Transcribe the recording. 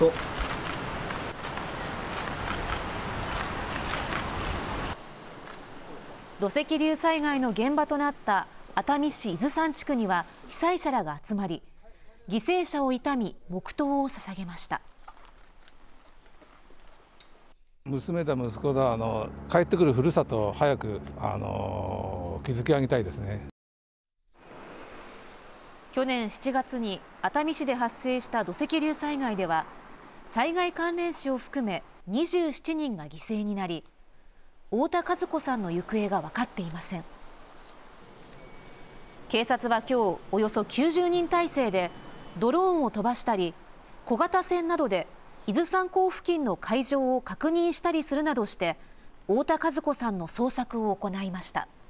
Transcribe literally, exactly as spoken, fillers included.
と土石流災害の現場となった熱海市伊豆山地区には被災者らが集まり、犠牲者を悼み黙祷を捧げました。 娘だ息子だあの帰ってくるふるさとを早くあの築き上げたいですね。 去年しちがつに熱海市で発生した土石流災害では、災害関連死を含めにじゅうななにんが犠牲になり、太田和子さんの行方が分かっていません。警察は今日およそきゅうじゅうにん態勢でドローンを飛ばしたり、小型船などで伊豆山港付近の海上を確認したりするなどして太田和子さんの捜索を行いました。